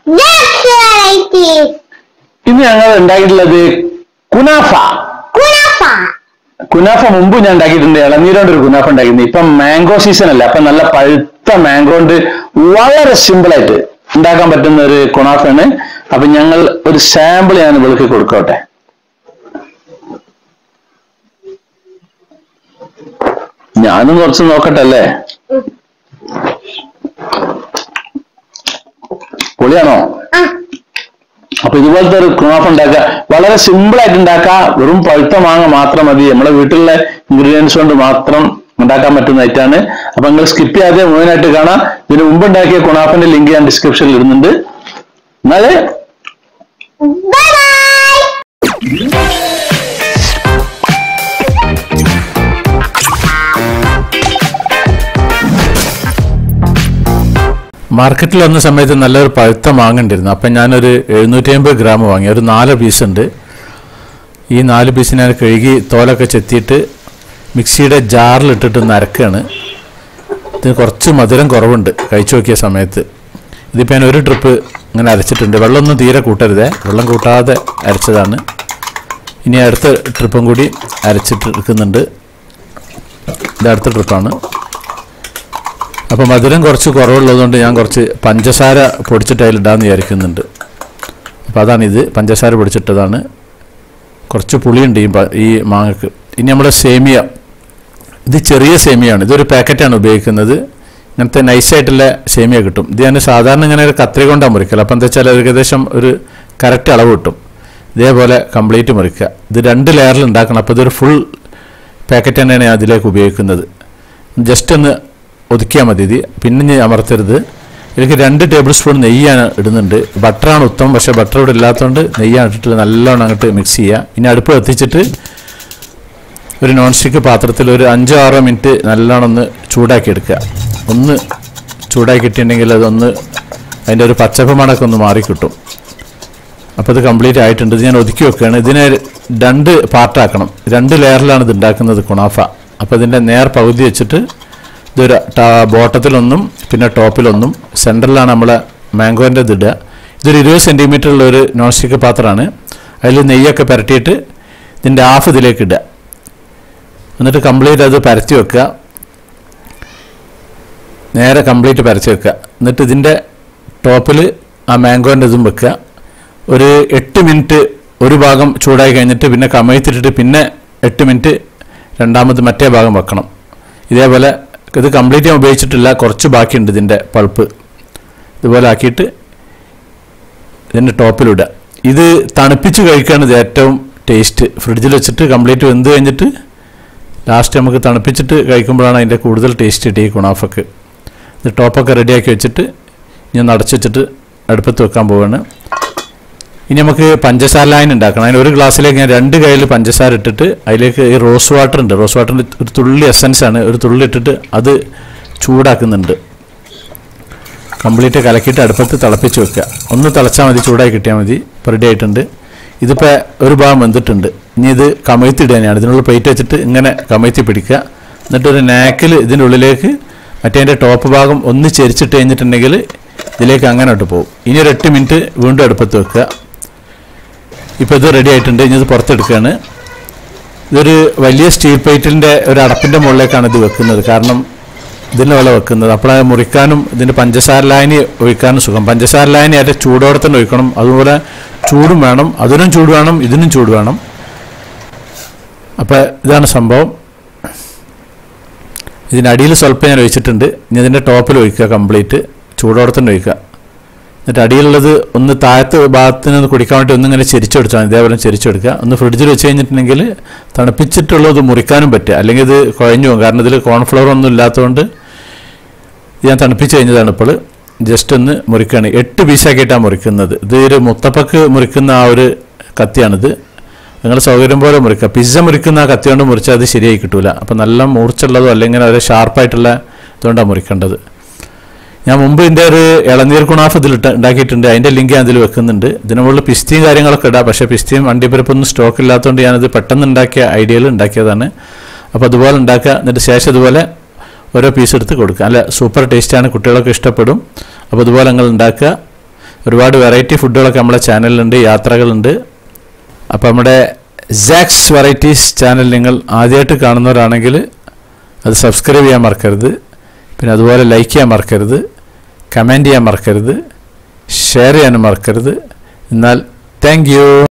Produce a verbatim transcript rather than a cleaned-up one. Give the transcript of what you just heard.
ഇന്ന് ഞങ്ങൾ ഉണ്ടാക്കിയിട്ടുള്ളത് കുനാഫ. കുനാഫ മുമ്പ് ഞാൻ ഉണ്ടാക്കിയിട്ടുണ്ട്, ഇളനീരോണ്ട് ഒരു കുനാഫ ഉണ്ടാക്കിയിട്ടുണ്ട്. ഇപ്പം മാംഗോ സീസൺ അല്ല, അപ്പൊ നല്ല പഴുത്ത മാംഗോ കൊണ്ട് വളരെ സിമ്പിൾ ആയിട്ട് ഉണ്ടാക്കാൻ പറ്റുന്ന ഒരു കുനാഫയാണ്. അപ്പൊ ഞങ്ങൾ ഒരു സാമ്പിൾ ഞാൻ വിളിക്ക് കൊടുക്കട്ടെ. ഞാനും കുറച്ച് നോക്കട്ടെ അല്ലേ. പൊളിയാണോ? അപ്പൊ ഇതുപോലത്തെ ഒരു കുനാഫ ഉണ്ടാക്കുക വളരെ സിമ്പിൾ ആയിട്ട് ഉണ്ടാക്കുക. വെറും പഴുത്ത മാങ്ങ മാത്രം മതി, നമ്മുടെ വീട്ടിലുള്ള ഇൻഗ്രീഡിയൻസ് കൊണ്ട് മാത്രം ഉണ്ടാക്കാൻ പറ്റുന്നതായിട്ടാണ്. അപ്പൊ നിങ്ങൾ സ്കിപ്പ് ചെയ്യാതെ മുഴുവനായിട്ട് കാണാം. ഇതിന് മുമ്പ് ഉണ്ടാക്കിയ കുനാഫിന്റെ ലിങ്ക് ഞാൻ ഡിസ്ക്രിപ്ഷനിൽ ഇടുന്നുണ്ട്. എന്നാല് മാർക്കറ്റിൽ വന്ന സമയത്ത് നല്ലൊരു പഴുത്ത മാങ്ങ ഉണ്ടായിരുന്നു. അപ്പം ഞാനൊരു എഴുന്നൂറ്റി അമ്പത് ഗ്രാം വാങ്ങി, ഒരു നാല് പീസ് ഉണ്ട്. ഈ നാല് പീസ് ഞാൻ കഴുകി തോലൊക്കെ ചെത്തിയിട്ട് മിക്സിയുടെ ജാറിലിട്ടിട്ട് നരക്കുകയാണ്. ഇതിന് കുറച്ച് മധുരം കുറവുണ്ട് കഴിച്ചു നോക്കിയ സമയത്ത്. ഇതിപ്പോൾ ഞാൻ ഒരു ട്രിപ്പ് ഇങ്ങനെ അരച്ചിട്ടുണ്ട്. വെള്ളമൊന്നും തീരെ കൂട്ടരുതേ, വെള്ളം കൂട്ടാതെ അരച്ചതാണ്. ഇനി അടുത്ത ട്രിപ്പും കൂടി അരച്ചിട്ട് എടുക്കുന്നുണ്ട്. ഇത് അടുത്ത ട്രിപ്പാണ്. അപ്പോൾ മധുരം കുറച്ച് കുറവുള്ളതുകൊണ്ട് ഞാൻ കുറച്ച് പഞ്ചസാര പൊടിച്ചിട്ട് അതിലിടാമെന്ന് വിചാരിക്കുന്നുണ്ട്. അപ്പോൾ അതാണിത്, പഞ്ചസാര പൊടിച്ചിട്ടതാണ്. കുറച്ച് പുളിയുണ്ട് ഈ ഈ മാങ്ങക്ക്. ഇനി നമ്മുടെ സേമിയ, ഇത് ചെറിയ സേമിയാണ്, ഇതൊരു പാക്കറ്റാണ് ഉപയോഗിക്കുന്നത്. ഇങ്ങനത്തെ നൈസായിട്ടുള്ള സേമിയ കിട്ടും. ഇത് ഞാൻ സാധാരണ ഇങ്ങനെ ഒരു കത്രി കൊണ്ടാണ് മുറിക്കൽ. അപ്പോൾ എന്താ വെച്ചാൽ ഏകദേശം ഒരു കറക്റ്റ് അളവ് കിട്ടും. ഇതേപോലെ കംപ്ലീറ്റ് മുറിക്കുക. ഇത് രണ്ട് ലെയറിൽ ഉണ്ടാക്കണം. അപ്പോൾ ഇതൊരു ഫുൾ പാക്കറ്റ് തന്നെയാണ് ഞാൻ അതിലേക്ക് ഉപയോഗിക്കുന്നത്. ജസ്റ്റ് ഒന്ന് ഒതുക്കിയാൽ മതി ഇത്, പിന്നെ അമർത്തരുത്. ഇതിലേക്ക് രണ്ട് ടേബിൾ സ്പൂൺ നെയ്യാണ് ഇടുന്നുണ്ട്. ബട്ടറാണ് ഉത്തമം, പക്ഷേ ബട്ടർ ഇവിടെ ഇല്ലാത്തതുകൊണ്ട് നെയ്യാണ് ഇട്ടിട്ട് നല്ലോണം അങ്ങോട്ട് മിക്സ് ചെയ്യുക. ഇനി അടുപ്പ് കത്തിച്ചിട്ട് ഒരു നോൺ സ്റ്റിക്ക് പാത്രത്തിൽ ഒരു അഞ്ചോ ആറോ മിനിറ്റ് നല്ലോണം ഒന്ന് ചൂടാക്കി എടുക്കുക. ഒന്ന് ചൂടാക്കി കിട്ടിയിട്ടുണ്ടെങ്കിൽ അതൊന്ന് അതിൻ്റെ ഒരു പച്ചപ്പ് മണമൊക്കെ ഒന്ന് മാറിക്കിട്ടും. അപ്പോൾ ഇത് കംപ്ലീറ്റ് ആയിട്ടുണ്ട്. ഇത് ഞാൻ ഒതുക്കി വെക്കുകയാണ്. ഇതിനെ രണ്ട് പാർട്ടാക്കണം. രണ്ട് ലെയറിലാണ് ഇത് ഉണ്ടാക്കുന്നത് കുനാഫ. അപ്പോൾ ഇതിൻ്റെ നേർ പകുതി വെച്ചിട്ട് ഇതൊരു ബോട്ടത്തിലൊന്നും പിന്നെ ടോപ്പിലൊന്നും, സെൻറ്ററിലാണ് നമ്മളെ മാംഗോൻ്റെ ഇത് ഇടുക. ഇതൊരു ഇരുപത് സെൻറ്റിമീറ്ററുള്ള ഒരു നോൺ സ്റ്റിക്ക് പാത്രമാണ്. അതിൽ നെയ്യൊക്കെ പുരട്ടിയിട്ട് ഇതിൻ്റെ ഹാഫ് ഇതിലേക്ക് ഇടുക. എന്നിട്ട് കംപ്ലീറ്റ് അത് പരത്തി വെക്കുക. നേരെ കംപ്ലീറ്റ് പരത്തി വെക്കുക. എന്നിട്ട് ഇതിൻ്റെ ടോപ്പിൽ ആ മാംഗോൻ്റെ ഇതും വെക്കുക. ഒരു എട്ട് മിനിറ്റ് ഒരു ഭാഗം ചൂടായി കഴിഞ്ഞിട്ട് പിന്നെ കമഴ്ത്തിട്ടിട്ട് പിന്നെ എട്ട് മിനിറ്റ് രണ്ടാമത് മറ്റേ ഭാഗം വെക്കണം. ഇതേപോലെ ഇത് കംപ്ലീറ്റ് ഞാൻ ഉപയോഗിച്ചിട്ടില്ല, കുറച്ച് ബാക്കിയുണ്ട് ഇതിൻ്റെ പൾപ്പ്. ഇതുപോലെ ആക്കിയിട്ട് ഇതിൻ്റെ ടോപ്പിലിടുക. ഇത് തണുപ്പിച്ച് കഴിക്കുകയാണ് ഇത് ഏറ്റവും ടേസ്റ്റ്. ഫ്രിഡ്ജിൽ വെച്ചിട്ട് കംപ്ലീറ്റ് വെന്ത് കഴിഞ്ഞിട്ട് ലാസ്റ്റ് നമുക്ക് തണുപ്പിച്ചിട്ട് കഴിക്കുമ്പോഴാണ് അതിൻ്റെ കൂടുതൽ ടേസ്റ്റ് കിട്ടുക ഈ കുനാഫക്ക്. ഇത് ടോപ്പൊക്കെ റെഡിയാക്കി വെച്ചിട്ട് ഞാൻ അടച്ചു വെച്ചിട്ട് അടുപ്പത്ത് വെക്കാൻ പോവുകയാണ്. ഇനി നമുക്ക് പഞ്ചസാര ലൈൻ ഉണ്ടാക്കണം. അതിന് ഒരു ഗ്ലാസ്സിലേക്ക് ഞാൻ രണ്ട് കയ്യിൽ പഞ്ചസാര ഇട്ടിട്ട് അതിലേക്ക് ഈ റോസ് വാട്ടർ ഉണ്ട്, റോസ് വാട്ടറിൻ്റെ ഒരു തുള്ളി എസൻസ് ആണ്, ഒരു തുള്ളി ഇട്ടിട്ട് അത് ചൂടാക്കുന്നുണ്ട്. കംപ്ലീറ്റ് കലക്കിയിട്ട് അടുപ്പത്ത് തിളപ്പിച്ച് വെക്കുക. ഒന്ന് തിളച്ചാൽ മതി, ചൂടായി കിട്ടിയാൽ മതി. ഇപ്പോൾ റെഡി ആയിട്ടുണ്ട്. ഇതിപ്പോൾ ഒരു ഭാഗം വെന്തിട്ടുണ്ട്. ഇനി ഇത് കമഴ്ത്തിടുക തന്നെയാണ്. ഇതിനുള്ള പ്ലേറ്റ് വെച്ചിട്ട് ഇങ്ങനെ കമഴ്ത്തി പിടിക്കുക. എന്നിട്ടൊരു നാക്കിൽ ഇതിൻ്റെ ഉള്ളിലേക്ക് മറ്റേ അതിൻ്റെ ടോപ്പ് ഭാഗം ഒന്ന് ചെരിച്ചിട്ട് കഴിഞ്ഞിട്ടുണ്ടെങ്കിൽ ഇതിലേക്ക് അങ്ങനെ ഇട്ട് പോകും. ഇനി ഒരു എട്ട് മിനിറ്റ് വീണ്ടും അടുപ്പത്ത് വെക്കുക. ഇപ്പോൾ ഇത് റെഡി ആയിട്ടുണ്ട്. ഇനി ഇത് പുറത്തെടുക്കുകയാണ്. ഇതൊരു വലിയ സ്റ്റീൽ പ്ലേറ്റിൻ്റെ ഒരു അടപ്പിൻ്റെ മുകളിലേക്കാണ് ഇത് വെക്കുന്നത്. കാരണം ഇതിൻ്റെ വില വെക്കുന്നത് അപ്പോൾ മുറിക്കാനും ഇതിൻ്റെ പഞ്ചസാര ലായനി ഒഴിക്കാനും സുഖം. പഞ്ചസാര ലായനി അതിൻ്റെ ചൂടോടെ തന്നെ ഒഴിക്കണം. അതുപോലെ ചൂടും വേണം, അതിനും ചൂട് വേണം, ഇതിനും ചൂട് വേണം. അപ്പോൾ ഇതാണ് സംഭവം. ഇതിനടിയിൽ സ്വല്പം ഞാൻ ഒഴിച്ചിട്ടുണ്ട്. ഇനി ഇതിൻ്റെ ടോപ്പിൽ ഒഴിക്കുക, കംപ്ലീറ്റ് ചൂടോടെ തന്നെ ഒഴിക്കുക. എന്നിട്ട് അടിയിലുള്ളത് ഒന്ന് താഴത്തെ ഭാഗത്തിന് ഒന്ന് കുടിക്കാൻ വേണ്ടി ഒന്നിങ്ങനെ ചെരിച്ചെടുത്താൽ ഇതേപോലെ ചെരിച്ചെടുക്കുക. ഒന്ന് ഫ്രിഡ്ജിൽ വെച്ച് കഴിഞ്ഞിട്ടുണ്ടെങ്കിൽ തണുപ്പിച്ചിട്ടുള്ളത് മുറിക്കാനും പറ്റുക, അല്ലെങ്കിൽ ഇത് കുഴഞ്ഞു പോകും. കാരണം ഇതിൽ കോൺഫ്ലവർ ഒന്നും ഇല്ലാത്തതുകൊണ്ട് ഞാൻ തണുപ്പിച്ച് കഴിഞ്ഞതാണ്. ഇപ്പോൾ ജസ്റ്റ് ഒന്ന് മുറിക്കുകയാണ്. എട്ട് പീസാക്കിയിട്ടാണ് മുറിക്കുന്നത്. ഇത് ഒരു മുത്തപ്പക്ക് മുറിക്കുന്ന ആ ഒരു കത്തിയാണിത്. നിങ്ങൾ സൗകര്യം പോലെ മുറിക്കുക. പിസ്സ മുറിക്കുന്ന ആ കത്തി കൊണ്ട് മുറിച്ചാൽ അത് ശരിയായി കിട്ടില്ല. അപ്പോൾ നല്ല മൂർച്ചുള്ളതോ അല്ലെങ്കിൽ ഒരു ഷാർപ്പായിട്ടുള്ള ഇതുകൊണ്ടാണ് മുറിക്കേണ്ടത്. ഞാൻ മുമ്പ് ഇതിൻ്റെ ഒരു ഇളനീർ കുനാഫ് ഇതിൽ ഉണ്ടാക്കിയിട്ടുണ്ട്. അതിൻ്റെ ലിങ്ക് ഞാൻ അതിൽ വെക്കുന്നുണ്ട്. ഇതിന് മുകളിൽ പിസ്തയും കാര്യങ്ങളൊക്കെ ഇടാം. പക്ഷേ പിസ്തയും അണ്ടിപ്പരിപ്പൊന്നും സ്റ്റോക്ക് ഇല്ലാത്തതുകൊണ്ട് ഞാനത് പെട്ടെന്ന് ഉണ്ടാക്കിയ ഐഡിയയിൽ ഉണ്ടാക്കിയതാണ്. അപ്പോൾ അതുപോലെ ഉണ്ടാക്കുക. എന്നിട്ട് ശേഷം ഇതുപോലെ ഓരോ പീസ് എടുത്ത് കൊടുക്കുക. നല്ല സൂപ്പർ ടേസ്റ്റാണ്, കുട്ടികളൊക്കെ ഇഷ്ടപ്പെടും. അപ്പോൾ ഇതുപോലെ നിങ്ങൾ ഉണ്ടാക്കുക. ഒരുപാട് വെറൈറ്റി ഫുഡുകളൊക്കെ നമ്മുടെ ചാനലിലുണ്ട്, യാത്രകളുണ്ട്. അപ്പോൾ നമ്മുടെ സാക്സ് വെറൈറ്റീസ് ചാനൽ നിങ്ങൾ ആദ്യമായിട്ട് കാണുന്നവരാണെങ്കിൽ അത് സബ്സ്ക്രൈബ് ചെയ്യാൻ മറക്കരുത്. പിന്നെ അതുപോലെ ലൈക്ക് ചെയ്യാൻ മറക്കരുത്, കമൻറ്റ് ചെയ്യാൻ മറക്കരുത്, ഷെയർ ചെയ്യാനും മറക്കരുത്. എന്നാൽ താങ്ക് യു.